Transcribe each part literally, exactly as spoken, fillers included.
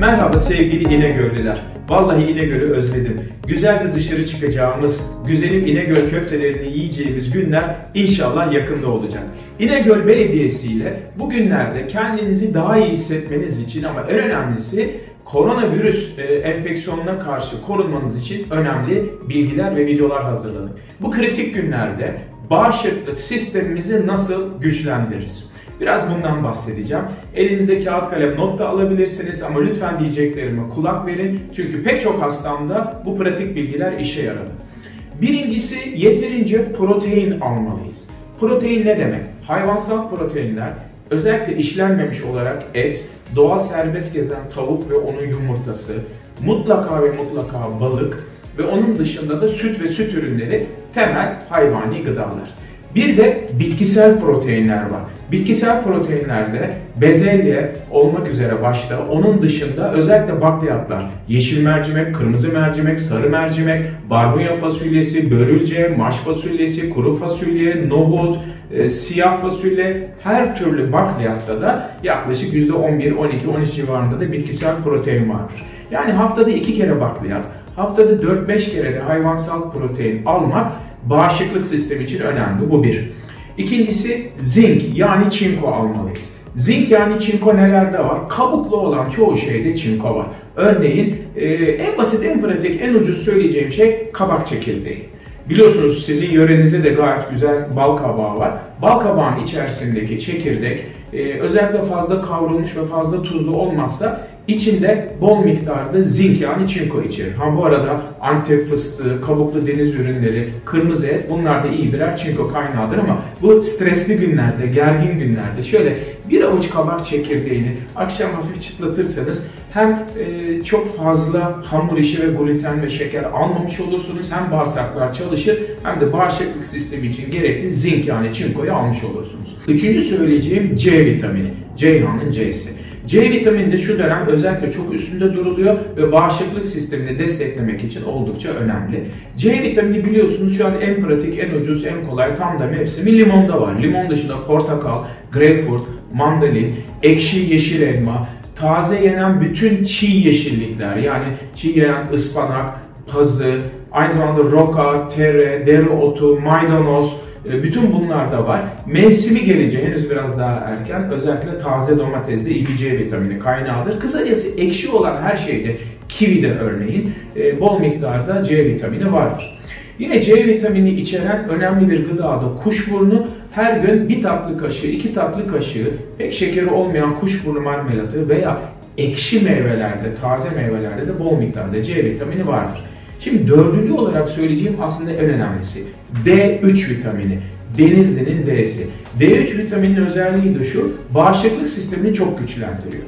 Merhaba sevgili İnegöllüler. Vallahi İnegöl'ü özledim. Güzelce dışarı çıkacağımız, güzelim İnegöl köftelerini yiyeceğimiz günler inşallah yakında olacak. İnegöl Belediyesi ile bugünlerde kendinizi daha iyi hissetmeniz için ama en önemlisi koronavirüs enfeksiyonuna karşı korunmanız için önemli bilgiler ve videolar hazırladık. Bu kritik günlerde bağışıklık sistemimizi nasıl güçlendiririz? Biraz bundan bahsedeceğim. Elinizde kağıt kalem not da alabilirsiniz ama lütfen diyeceklerime kulak verin. Çünkü pek çok hastamda bu pratik bilgiler işe yaradı. Birincisi, yeterince protein almalıyız. Protein ne demek? Hayvansal proteinler, özellikle işlenmemiş olarak et, doğal serbest gezen tavuk ve onun yumurtası, mutlaka ve mutlaka balık ve onun dışında da süt ve süt ürünleri temel hayvani gıdalar. Bir de bitkisel proteinler var. Bitkisel proteinlerde bezelye olmak üzere başta, onun dışında özellikle bakliyatlar, yeşil mercimek, kırmızı mercimek, sarı mercimek, barbunya fasulyesi, börülce, maş fasulyesi, kuru fasulye, nohut, e, siyah fasulye, her türlü bakliyatta da yaklaşık yüzde on bir, on iki, on üç civarında da bitkisel protein vardır. Yani haftada iki kere bakliyat, haftada dört beş kere de hayvansal protein almak bağışıklık sistemi için önemli. Bu bir. İkincisi, zinc yani çinko almalıyız. Zinc yani çinko nelerde var? Kabuklu olan çoğu şeyde çinko var. Örneğin e, en basit, en pratik, en ucuz söyleyeceğim şey kabak çekirdeği. Biliyorsunuz sizin yörenizde de gayet güzel bal kabağı var. Bal kabağın içerisindeki çekirdek e, özellikle fazla kavrulmuş ve fazla tuzlu olmazsa içinde bol miktarda zinc yani çinko içerir. Ha bu arada Antep fıstığı, kabuklu deniz ürünleri, kırmızı et, bunlar da iyi birer çinko kaynağıdır ama bu stresli günlerde, gergin günlerde şöyle bir avuç kabak çekirdeğini akşam hafif çıtlatırsanız hem e, çok fazla hamur işi ve gluten ve şeker almamış olursunuz, hem bağırsaklar çalışır hem de bağışıklık sistemi için gerekli zinc yani çinkoyu almış olursunuz. Üçüncü söyleyeceğim C vitamini. Ceyhan'ın C'si. C vitamini de şu dönem özellikle çok üstünde duruluyor ve bağışıklık sistemini desteklemek için oldukça önemli. C vitamini biliyorsunuz şu an en pratik, en ucuz, en kolay, tam da mevsimi limonda var. Limon dışında portakal, greyfurt, mandalin, ekşi yeşil elma, taze yenen bütün çiğ yeşillikler yani çiğ yenen ıspanak, pazı, aynı zamanda roka, tere, dereotu, maydanoz, bütün bunlar da var. Mevsimi gelince henüz biraz daha erken, özellikle taze domatesde iyi bir C vitamini kaynağıdır. Kısacası ekşi olan her şeyde, kivide örneğin bol miktarda C vitamini vardır. Yine C vitamini içeren önemli bir gıda da kuşburnu. Her gün bir tatlı kaşığı, iki tatlı kaşığı pek şekeri olmayan kuşburnu marmelatı veya ekşi meyvelerde, taze meyvelerde de bol miktarda C vitamini vardır. Şimdi dördüncü olarak söyleyeceğim aslında en önemlisi. D üç vitamini. Denizli'nin D'si. D üç vitaminin özelliği de şu, bağışıklık sistemini çok güçlendiriyor.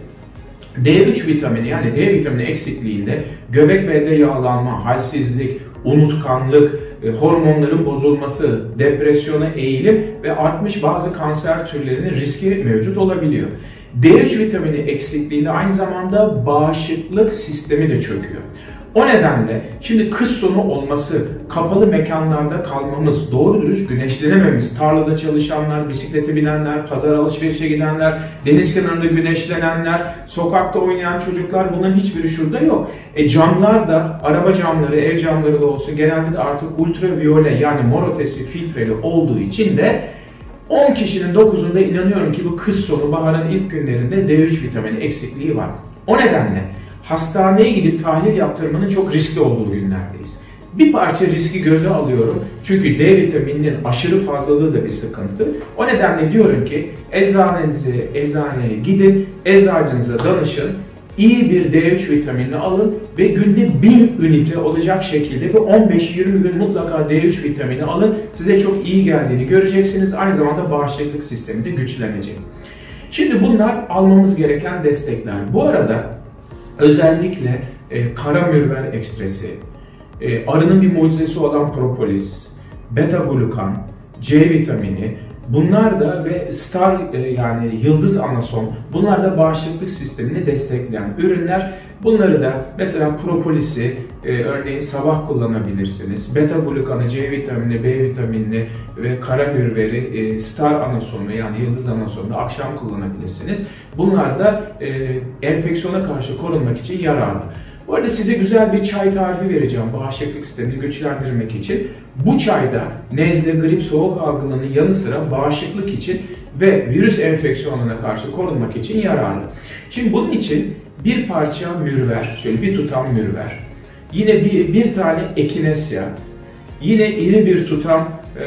D üç vitamini yani D vitamini eksikliğinde göbek belde yağlanma, halsizlik, unutkanlık, hormonların bozulması, depresyona eğilim ve artmış bazı kanser türlerinin riski mevcut olabiliyor. D üç vitamini eksikliğinde aynı zamanda bağışıklık sistemi de çöküyor. O nedenle şimdi kış sonu olması, kapalı mekanlarda kalmamız, doğru dürüst güneşlenememiz, tarlada çalışanlar, bisiklete binenler, pazar alışverişe gidenler, deniz kenarında güneşlenenler, sokakta oynayan çocuklar, bunların hiçbiri şurada yok. E camlar da, araba camları, ev camları da olsun genelde de artık ultraviyole yani mor ötesi filtreli olduğu için de on kişinin dokuzunda inanıyorum ki bu kış sonu, baharın ilk günlerinde D üç vitamini eksikliği var. O nedenle hastaneye gidip tahlil yaptırmanın çok riskli olduğu günlerdeyiz. Bir parça riski göze alıyorum çünkü D vitamininin aşırı fazlalığı da bir sıkıntı. O nedenle diyorum ki eczanenize, eczaneye gidin, eczacınıza danışın, iyi bir D üç vitaminini alın ve günde bin ünite olacak şekilde ve on beş yirmi gün mutlaka D üç vitamini alın. Size çok iyi geldiğini göreceksiniz. Aynı zamanda bağışıklık sistemi de güçlenecek. Şimdi bunlar almamız gereken destekler. Bu arada özellikle e, kara mürver ekstresi, e, arının bir mucizesi olan propolis, beta glukan, C vitamini, Bunlar da ve Star yani Yıldız Anason, bunlar da bağışıklık sistemini destekleyen ürünler. Bunları da mesela propolisi e, örneğin sabah kullanabilirsiniz. Beta glukanı, C vitamini, B vitaminini ve karabiberi e, Star Anasonu yani Yıldız Anasonu akşam kullanabilirsiniz. Bunlar da e, enfeksiyona karşı korunmak için yararlı. Bu arada size güzel bir çay tarifi vereceğim bağışıklık sistemini güçlendirmek için. Bu çayda nezle, grip, soğuk algınlığının yanı sıra bağışıklık için ve virüs enfeksiyonuna karşı korunmak için yararlı. Şimdi bunun için bir parça mürver, şöyle bir tutam mürver, yine bir, bir tane ekinesya, yine iri bir tutam e,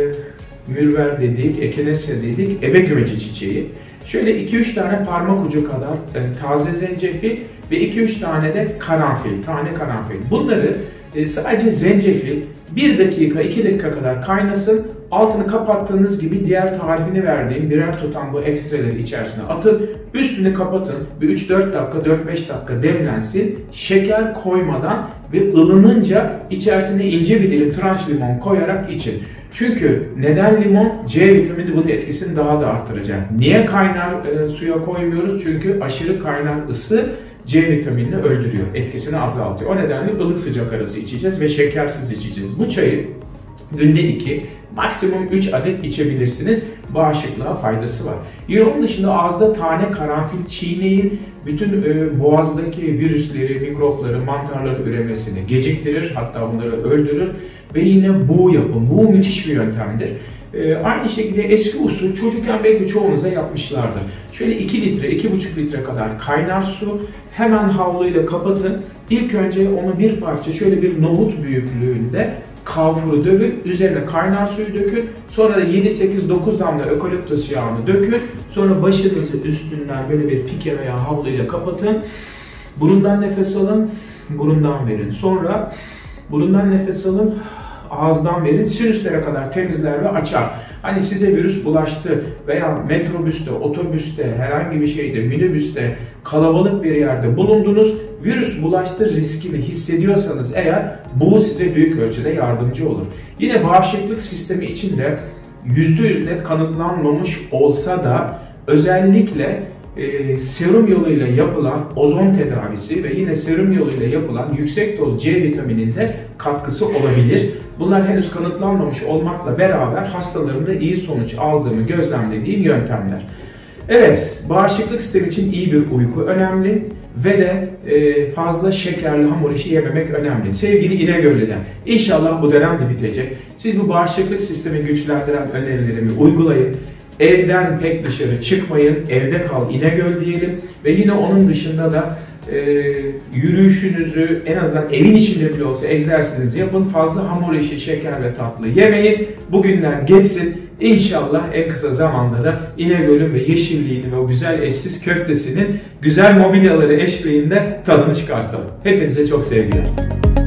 mürver dedik, ekinesya dedik, ebe gümeci çiçeği, şöyle iki üç tane parmak ucu kadar e, taze zencefil ve iki üç tane de karanfil, tane karanfil. Bunları e, sadece zencefil bir dakika, iki dakika kadar kaynasın. Altını kapattığınız gibi diğer tarifini verdiğim birer tutam bu ekstreleri içerisine atın. Üstünü kapatın ve üç dört dakika, dört beş dakika demlensin. Şeker koymadan ve ılınınca içerisine ince bir dilim tranş limon koyarak için. Çünkü neden limon? C vitamini bunun etkisini daha da arttıracak. Niye kaynar e, suya koymuyoruz? Çünkü aşırı kaynar ısı C vitaminini öldürüyor, etkisini azaltıyor. O nedenle ılık sıcak arası içeceğiz ve şekersiz içeceğiz. Bu çayı günde iki, maksimum üç adet içebilirsiniz. Bağışıklığa faydası var. Yine onun dışında ağızda tane karanfil çiğneyin. Bütün e, boğazdaki virüsleri, mikropları, mantarların üremesini geciktirir. Hatta bunları öldürür. Ve yine buğu yapın. Buğu müthiş bir yöntemdir. E, aynı şekilde eski usul çocukken belki çoğunuza yapmışlardır. Şöyle iki litre, iki buçuk litre kadar kaynar su. Hemen havluyla kapatın. İlk önce onu bir parça şöyle bir nohut büyüklüğünde kavfuru dövün, üzerine kaynar suyu dökün, sonra da yedi sekiz dokuz damla ökaliptüs yağını dökün, sonra başınızı üstünden böyle bir pike veya havluyla kapatın, burundan nefes alın, burundan verin, sonra burundan nefes alın, ağızdan verin, sinüslere kadar temizler ve açar. Hani size virüs bulaştı veya metrobüste, otobüste, herhangi bir şeyde, minibüste, kalabalık bir yerde bulundunuz, virüs bulaştı riskini hissediyorsanız eğer bu size büyük ölçüde yardımcı olur. Yine bağışıklık sistemi içinde yüzde yüz net kanıtlanmamış olsa da özellikle e, serum yoluyla yapılan ozon tedavisi ve yine serum yoluyla yapılan yüksek doz C vitamininde katkısı olabilir. Bunlar henüz kanıtlanmamış olmakla beraber hastalarımda iyi sonuç aldığımı gözlemlediğim yöntemler. Evet, bağışıklık sistemi için iyi bir uyku önemli ve de e, fazla şekerli hamur işi yememek önemli. Sevgili İnegöllüler, inşallah bu dönem de bitecek. Siz bu bağışıklık sistemi güçlendiren önerilerimi uygulayın. Evden pek dışarı çıkmayın, evde kal İnegöl diyelim ve yine onun dışında da e, yürüyüşünüzü en azından evin içinde bile olsa egzersizinizi yapın. Fazla hamur işi, şeker ve tatlı yemeyin. Bu günler geçsin. İnşallah en kısa zamanda da İnegöl'ün ve yeşilliğini ve o güzel eşsiz köftesinin güzel mobilyaları eşliğinde tadını çıkartalım. Hepinize çok sevgiler.